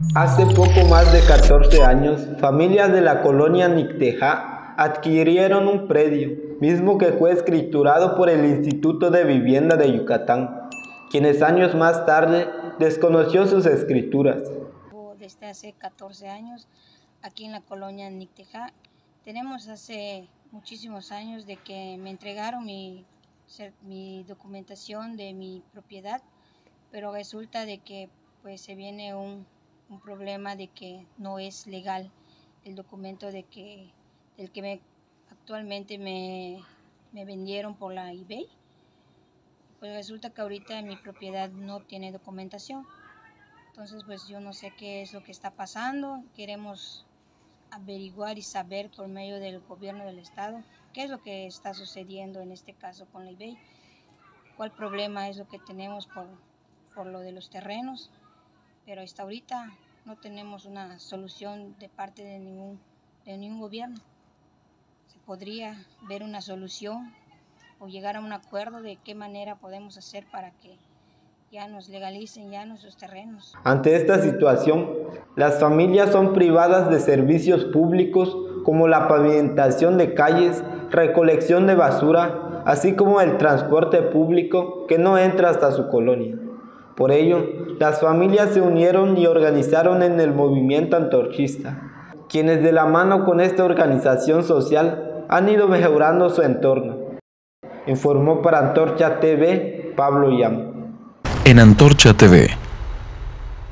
Hace poco más de 14 años, familias de la colonia Nicteja adquirieron un predio, mismo que fue escriturado por el Instituto de Vivienda de Yucatán, quienes años más tarde desconoció sus escrituras. Desde hace 14 años aquí en la colonia Nicteja. Tenemos hace muchísimos años de que me entregaron mi documentación de mi propiedad, pero resulta de que pues se viene un problema de que no es legal el documento del que actualmente me vendieron por la eBay. Pues resulta que ahorita mi propiedad no tiene documentación. Entonces pues yo no sé qué es lo que está pasando. Queremos averiguar y saber por medio del gobierno del estado qué es lo que está sucediendo en este caso con la eBay, cuál problema es lo que tenemos por lo de los terrenos, pero hasta ahorita no tenemos una solución de parte de ningún gobierno. Se podría ver una solución o llegar a un acuerdo de qué manera podemos hacer para que ya nos legalicen ya nuestros terrenos. Ante esta situación, las familias son privadas de servicios públicos como la pavimentación de calles, recolección de basura, así como el transporte público que no entra hasta su colonia. Por ello, las familias se unieron y organizaron en el movimiento antorchista, quienes de la mano con esta organización social han ido mejorando su entorno. Informó para Antorcha TV Pablo Yam. En Antorcha TV